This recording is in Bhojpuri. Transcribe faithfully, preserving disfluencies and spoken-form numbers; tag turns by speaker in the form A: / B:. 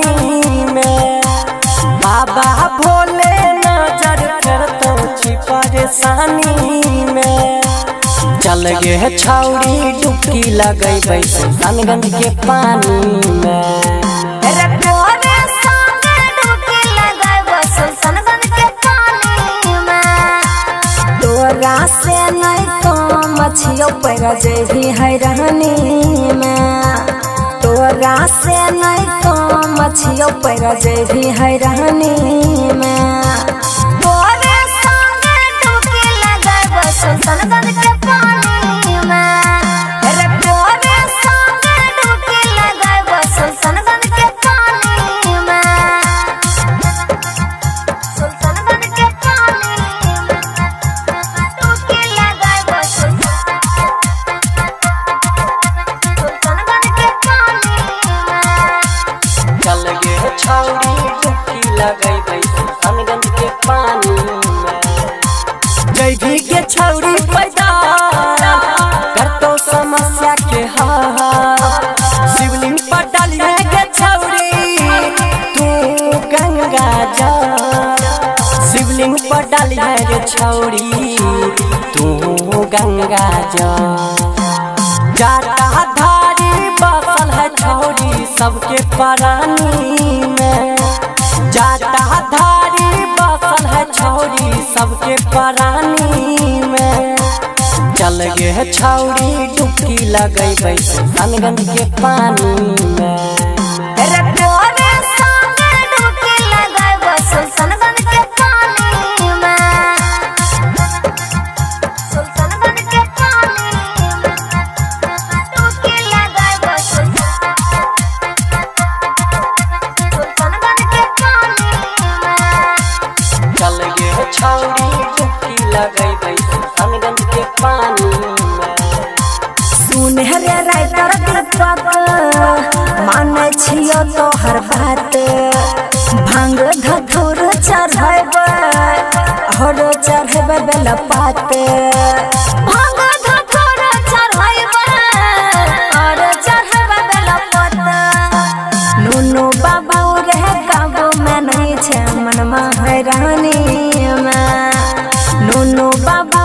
A: पानी में। बाबा भोले नजर करतो छी परेशानी में। चल गे छौड़ी डुबकी लगैबै सुल्तानगंज के पानी में।
B: से नहीं तो मछियो पर जही हैरानी में। तोरा से नहीं तो मछियो पर जही हैरानी में। तोरे संगे डुबकी लगाब सुल्तानगंज के पानी में। रे तोरे संगे डुबकी लगाब सुल्तानगंज के पानी में। सुल्तानगंज के पानी
A: छौड़ी डुबकी लगैबै सुल्तानगंज के पानी में। जैभी के छौड़ी पैदा करतो समस्या के हल। शिवलिंग पर डालिए गे छौड़ी तू गंगा जल। शिवलिंग पर डालिए गे छौड़ी तू गंगा जल। जाता धारी बसल है छौड़ी सबके प्राणी में। जाता धारी बसल है छौड़ी सबके प्राणी में। चल गे छौड़ी डुबकी लगैबै सुल्तानगंज के पानी में।
B: रे तोरे संगे डुबकी लगाब सुल्तानगंज के पानी में। सुल्तानगंज के पानी में डुबकी लगाब सुल्तानगंज के पानी में।
A: चल गे छौड़ी डुबकी लगैबै सुल्तानगंज के पानी में।
B: सुनहरे राइटर दीपक माने छियो तोहर बात। भांग धतूर चढ़ैबै हर चढ़ैबै बेलपात। भांग धतूर चढ़ैबै हर चढ़ैबै बेलपात। नुनु बाबा रहे काबू में नहीं छे मनमा हैरानी में। नुनु बाबा